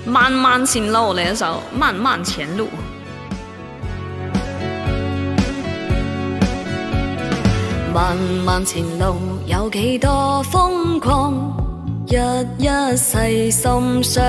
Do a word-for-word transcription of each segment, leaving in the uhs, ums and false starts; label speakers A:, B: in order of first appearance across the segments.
A: 漫漫前路嚟一首《漫漫前路》。漫漫前路有幾多瘋狂，日日細心想，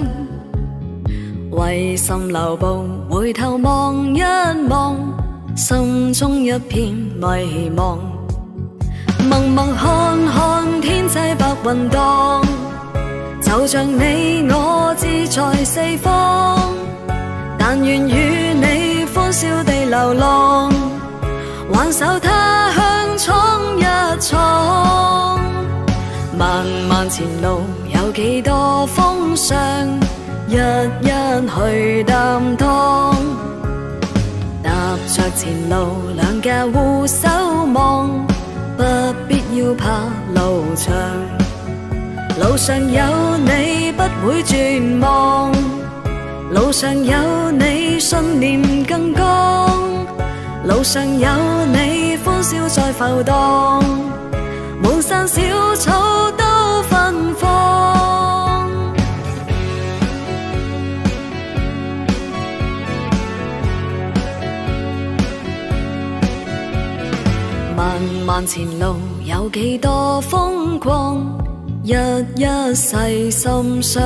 A: 為心留步，回頭望一望，心中一片迷茫。默默看看天際白雲蕩，就像你我志在四方，但願與你歡笑地流浪，挽手他鄉闖一闖。漫漫前路有幾多風霜，日日去擔當。踏着前路，兩家互守望，不必要怕路長。路上有你不會絕望，路上有你信念更剛，路上有你歡笑在浮蕩，滿山小草都芬芳。漫漫前路有幾多瘋狂，日日細心想，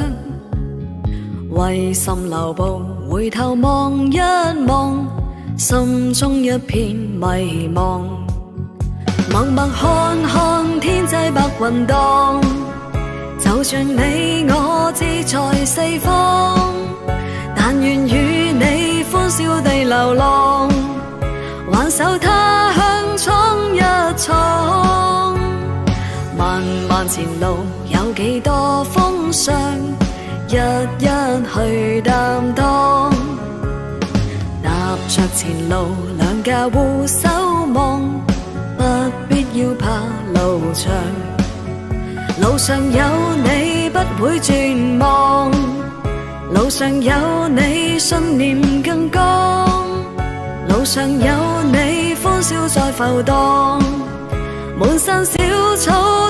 A: 為心留步，回頭望一望，心中一片迷茫。默默看看天際白雲蕩，就像你我志在四方，但願與你歡笑地流浪，挽手他鄉闖一闖。漫漫前路有幾多風霜，日日去擔當。踏着前路，兩家互守望，不必要怕路長。路上有你不會絕望，路上有你信念更剛，路上有你歡笑在浮蕩，滿山小草